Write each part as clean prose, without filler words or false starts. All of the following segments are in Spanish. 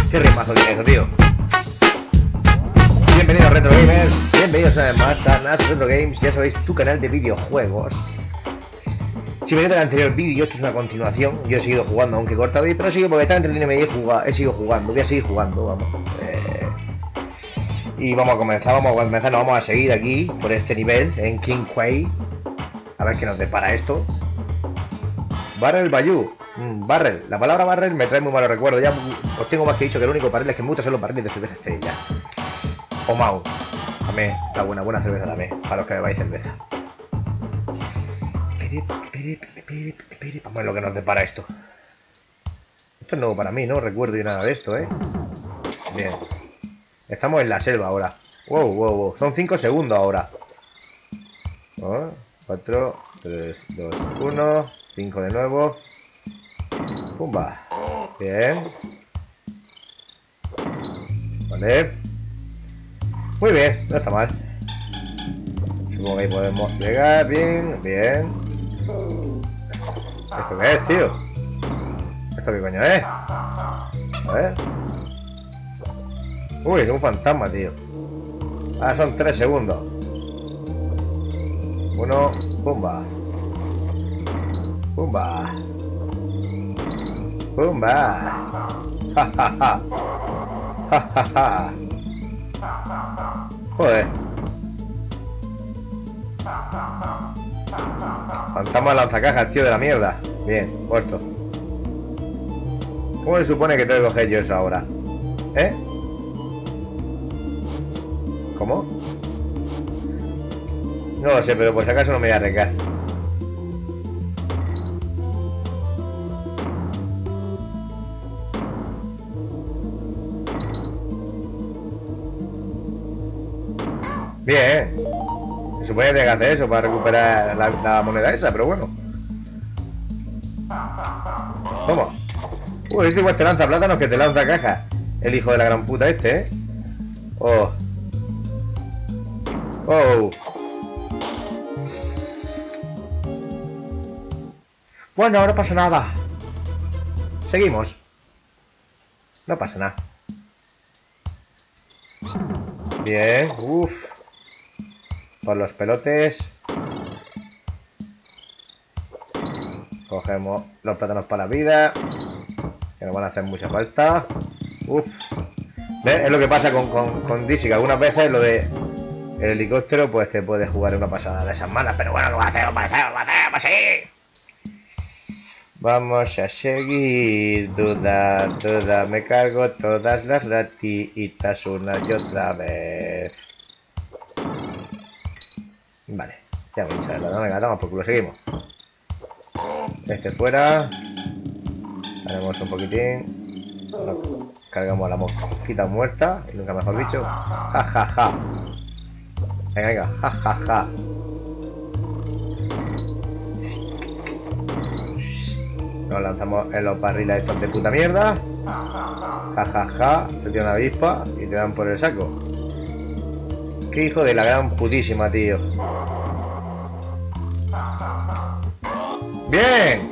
Qué rimazo tiene eso, tío. Bienvenidos a Retro Gamers, bienvenidos una vez más a Nats Retro Games, ya sabéis, tu canal de videojuegos. Si me queda el anterior vídeo, esto es una continuación. Yo he seguido jugando, aunque he cortado ahí, pero sigo porque está entretenido y he seguido jugando, voy a seguir jugando, vamos. Y vamos a comenzar, nos vamos a seguir aquí, por este nivel, en King Quay. A ver qué nos depara esto. Barrel Bayou. Barrel. La palabra barrel me trae muy malos recuerdos. Ya os tengo más que dicho que el único barril es que me gusta son los barriles de cerveza estrella. O Mau. También está buena cerveza también, para los que bebáis cerveza. Vamos a ver lo que nos depara esto. Esto es nuevo para mí, no recuerdo yo nada de esto, Bien. Estamos en la selva ahora. Wow. Son 5 segundos ahora. 4, 3, 2, 1. 5 de nuevo. Pumba. Bien. Vale. Muy bien, no está mal. Supongo que ahí podemos llegar. Bien. ¿Esto qué es, tío? ¿Esto qué coño es? A ver. Uy, es un fantasma, tío. Ah, son 3 segundos. 1, pumba. Pumba. Ja. Joder. Fantasma lanzacajas, tío, de la mierda. Bien, muerto. ¿Cómo se supone que tengo que coger yo eso ahora? ¿Cómo? No lo sé, pero por si acaso no me voy a arriesgar. Bien. Se supone que tengo que hacer eso para recuperar la moneda esa, pero bueno. Vamos. Uy, este igual te lanza plátanos que te lanza cajas. El hijo de la gran puta este, Oh. Bueno, no pasa nada. Seguimos. No pasa nada. Bien, por los pelotes. Cogemos los plátanos para la vida, que nos van a hacer mucha falta. ¿Ves? Es lo que pasa con Dizzy, que algunas veces lo de el helicóptero pues te puede jugar una pasada de esas malas, pero bueno, lo va a hacer, vamos a seguir. Vamos a seguir, duda, me cargo todas las ratitas una y otra vez. Vale, ya me he dicho, venga, toma por culo, seguimos. Este fuera. Haremos un poquitín. Cargamos a la mosquita muerta, y nunca mejor dicho. Ja. Venga, ja. Nos lanzamos en los barriles estos de puta mierda. Ja. Te tiran una avispa y te dan por el saco. Qué hijo de la gran putísima, tío. Bien.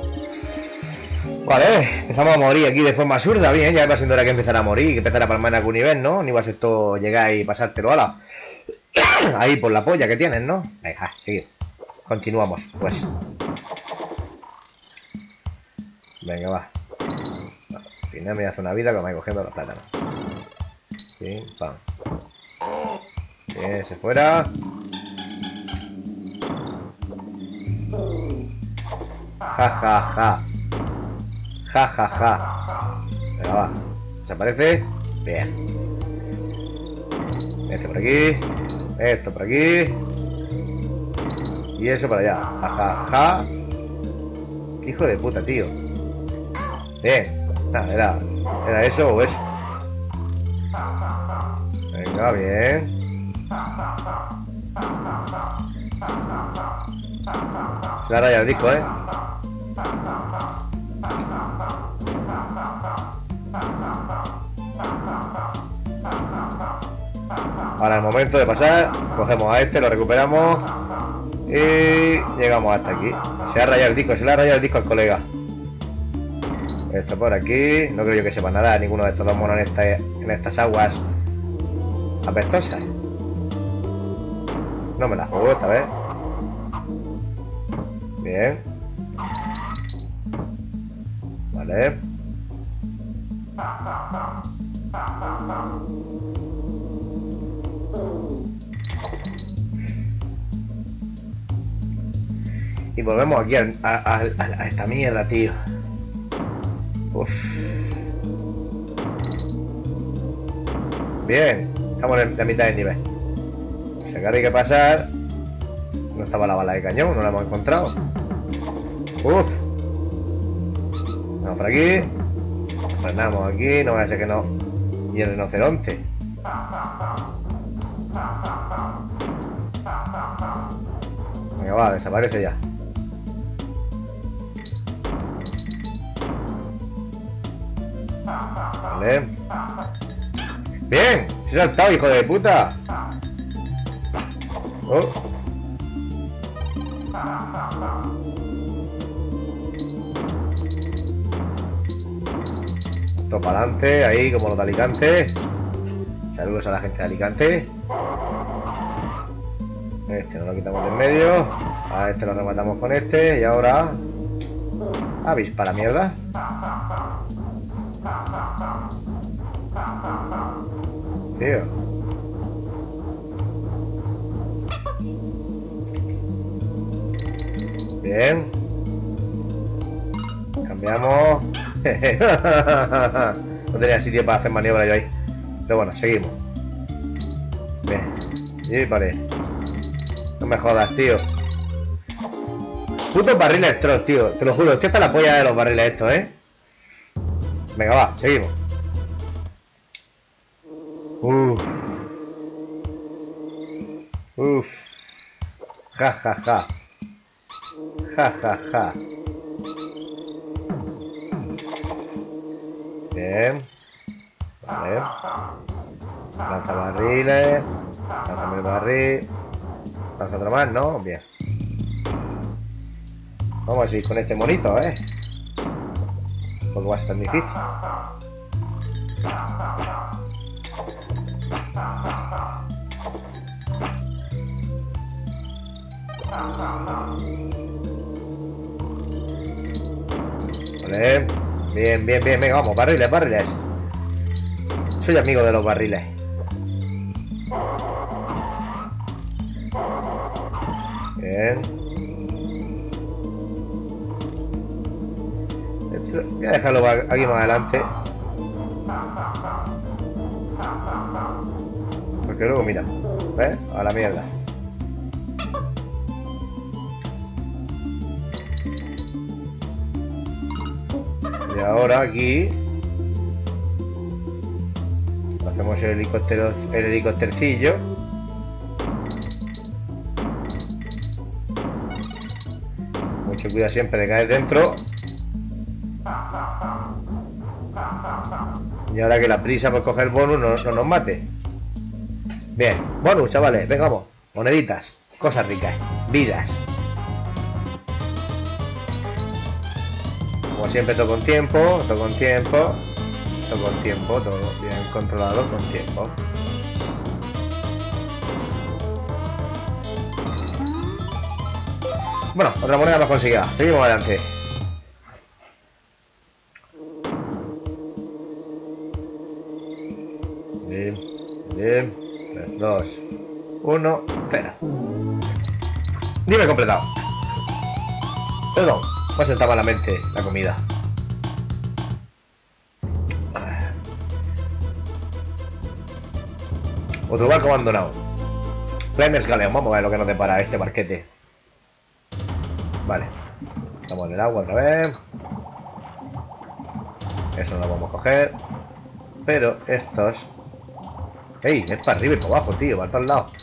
Vale, empezamos a morir aquí de forma absurda. Bien, ya va siendo hora que empezar a morir, que empezar a palmar en algún nivel, ¿no? Ni va a ser todo llegar y pasártelo ala. Ahí por la polla que tienes, ¿no? Venga, seguir. Continuamos, pues. Venga, va. Al final me hace una vida que me voy cogiendo los plátanos. Pim, pam. Bien, se fuera. Ja. Venga, va. Desaparece. Bien. Este por aquí. Esto por aquí. Y eso para allá. Ja. Qué hijo de puta, tío. Bien. Nada, era eso o eso. Venga, bien. Se la raya el disco, Ahora el momento de pasar, cogemos a este, lo recuperamos y llegamos hasta aquí. Se ha rayado el disco, al colega. Esto por aquí. No creo yo que sepa nadar ninguno de estos dos monos en estas aguas apestosas. No me la juego esta vez. Bien. Vale. Y volvemos aquí a esta mierda, tío. Uf. Bien. Estamos en la mitad del nivel. O sea que ahora hay que pasar. No estaba la bala de cañón, no la hemos encontrado. Uf. Vamos por aquí. Frenamos aquí, no vaya a ser que no. Y el rinoceronte. Venga, va, desaparece ya. Vale. Bien, se ha saltado, hijo de puta. Oh. Esto para adelante, ahí como los de Alicante. Saludos a la gente de Alicante. Este nos lo quitamos de en medio. A este lo rematamos con este. Y ahora avispa la mierda. Tío. Bien. Cambiamos. No tenía sitio para hacer maniobra yo ahí. Pero bueno, seguimos. Bien. Y paré. No me jodas, tío. Putos barriles Tross, tío. Te lo juro, es que está la polla de los barriles estos, ¿eh? Venga, va, seguimos. Uff. Uff. Ja, ja, ja. Ja, ja, ja. Bien. Vale. Lanza barriles. Lánzame el barril. Lanza otro más, ¿no? Bien. Vamos a ir con este monito, ¿eh? Porque va a ser tan difícil. Vale. Bien, bien, bien. Venga, vamos. Barriles, barriles. Soy amigo de los barriles. Bien. Voy a dejarlo aquí más adelante. Porque luego, mira, ¿ves? A la mierda. Y ahora aquí hacemos el helicóptercillo. Mucho cuidado siempre de caer dentro. Y ahora que la prisa por coger bonus no nos mate. Bien, bonus, chavales, venga, vamos. Moneditas, cosas ricas, vidas. Como siempre, todo con tiempo, todo con tiempo, todo con tiempo, todo bien controlado con tiempo. Bueno, otra moneda más conseguida. Seguimos adelante. Bien, bien. 3, 2, 1, 0. Nivel completado. Perdón, me ha sentado malamente la comida. Otro barco abandonado. Players Galeón, vamos a ver lo que nos depara este barquete. Vale. Estamos en el agua otra vez. Eso no lo vamos a coger. Pero estos... ¡Ey! Es para arriba y para abajo, tío. Va a todos lados.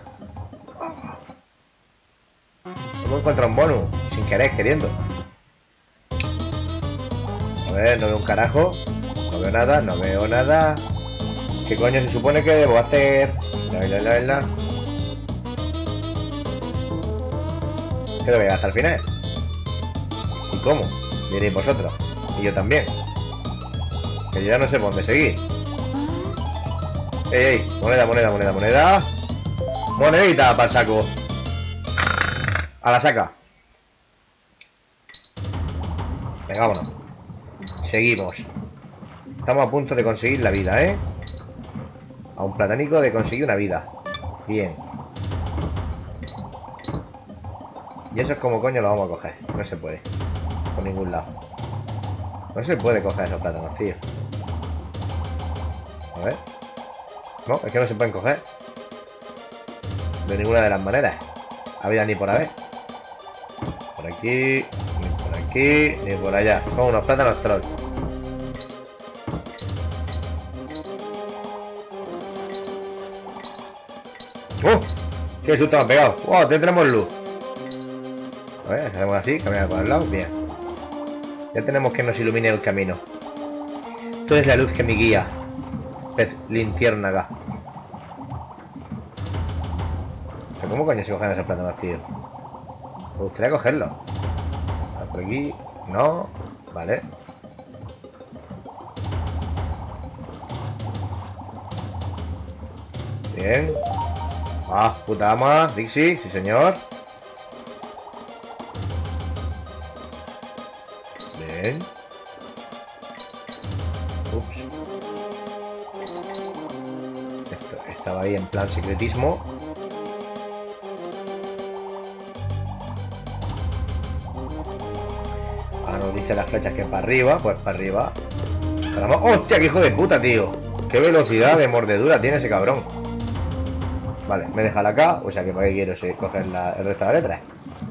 Hemos encontrado un bonus. Sin querer, queriendo. A ver, no veo un carajo. No veo nada, no veo nada. ¿Qué coño se supone que debo hacer? La. ¿Qué lo veis hasta el final? ¿Y cómo? Diréis vosotros. Y yo también. Que yo ya no sé por dónde seguir. ¡Ey, ey! Moneda, moneda, moneda, moneda. Monedita para el saco. A la saca. Venga, vámonos. Seguimos. Estamos a punto de conseguir la vida, ¿eh? A un platánico de conseguir una vida. Bien. Y eso es como coño lo vamos a coger. No se puede. Por ningún lado. No se puede coger esos plátanos, tío. A ver. No, es que no se pueden coger. De ninguna de las maneras. Había ni por haber. Por aquí. Ni por aquí. Ni por allá. Son unos plátanos troll. ¡Oh! ¡Qué susto me ha pegado! ¡Wow! Tendremos luz. A ver, hacemos así, caminar por el lado. Bien. Ya tenemos que nos ilumine el camino. Tú eres la luz que me guía. Pez linternaga. ¿Pero cómo coño se cogen esos plátanos, tío? Me gustaría cogerlos. Por aquí. No. Vale. Bien. Ah, puta ama. Dixie, sí señor. Bien. Ups. Esto estaba ahí en plan secretismo. Ahora nos dice las flechas que para arriba. Pues para arriba. ¡Hostia, qué hijo de puta, tío! ¡Qué velocidad de mordedura tiene ese cabrón! Vale, me deja la acá. O sea que para qué quiero coger el resto de la letra.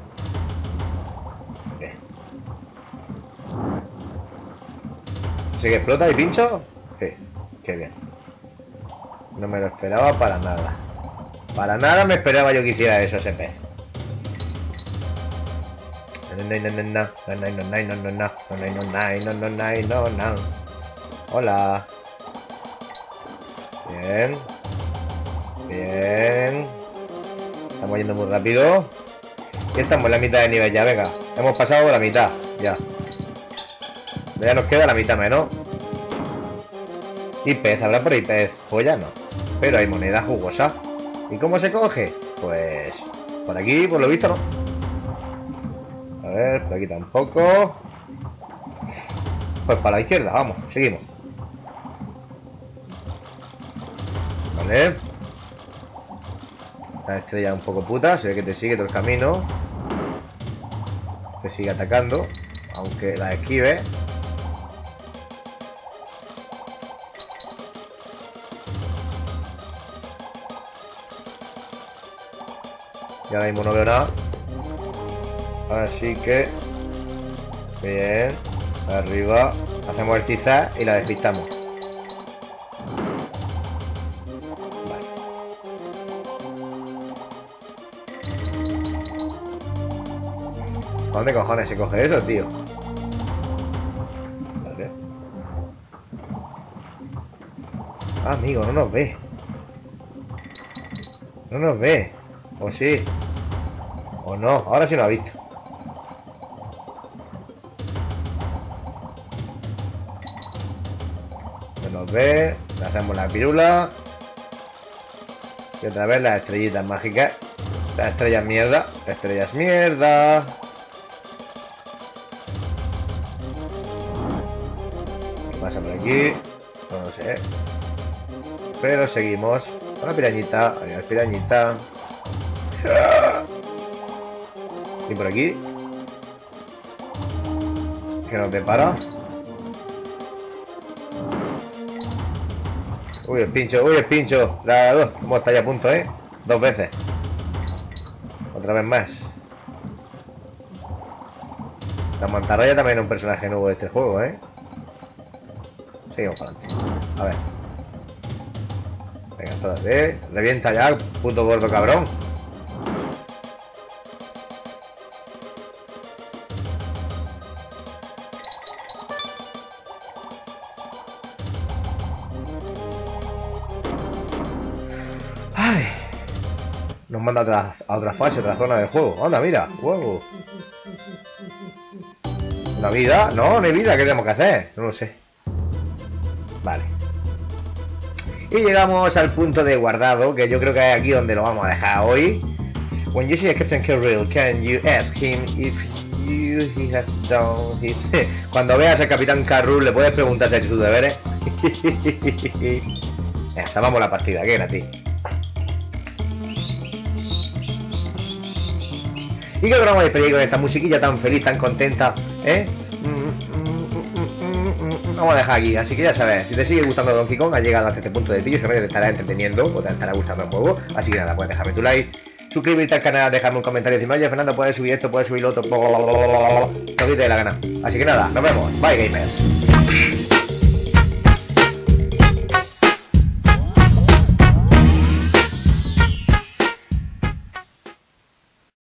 ¿Sí que explota y pincho? Sí, qué bien. No me lo esperaba para nada. Para nada me esperaba yo que hiciera eso ese pez. Hola. Bien. Bien. Estamos yendo muy rápido. Y estamos en la mitad de nivel ya, venga. Hemos pasado la mitad, ya. Ya nos queda la mitad menos. Y pez, ¿habrá por ahí pez? Pues ya no. Pero hay moneda jugosa. ¿Y cómo se coge? Pues... por aquí, por lo visto, no. A ver, por aquí tampoco. Pues para la izquierda, vamos, seguimos. Vale. La estrella un poco puta, se ve que te sigue todo el camino. Te sigue atacando, aunque la esquive. Y ahora mismo no veo nada. Así que... bien. Arriba. Hacemos el zigzag y la despistamos. Vale. ¿Dónde cojones se coge eso, tío? Vale. Ah, amigo, no nos ve. No nos ve. O sí. O no. Ahora sí nos ha visto. No nos ve. Le hacemos la pirula. Y otra vez las estrellitas mágicas. Las estrellas mierda. Estrellas mierda. ¿Qué pasa por aquí? No lo sé. Pero seguimos. Una pirañita. Adiós, pirañita. Y por aquí. ¿Qué nos depara? Uy, el pincho, uy, el pincho. La 2, ¿cómo está ya a punto, eh? 2 veces. Otra vez más. La mantarraya también es un personaje nuevo de este juego, eh. Seguimos para adelante. A ver. Venga, espérate. Revienta ya, puto gordo cabrón. Ay. Nos manda a otra fase, otra zona del juego. Anda, mira. Wow. ¿Una vida? No, no hay vida, ¿qué tenemos que hacer? No lo sé. Vale. Y llegamos al punto de guardado, que yo creo que es aquí donde lo vamos a dejar hoy. When you see a Captain Carril, can you ask him if he has done his... Cuando veas al Capitán Carril, le puedes preguntar si ha hecho sus deberes. Ya, salvamos la partida, que gratis. Y que vamos a despedir con esta musiquilla tan feliz, tan contenta, ¿eh? Vamos a dejar aquí, así que ya sabes, si te sigue gustando Donkey Kong, has llegado hasta este punto de vídeo, seguro que te estará entreteniendo o te estará gustando el juego, así que nada, puedes dejarme tu like, suscribirte al canal, dejarme un comentario encima, oye Fernando, puedes subir esto, puedes subir lo otro, lo que te dé la gana. Así que nada, nos vemos, bye gamers.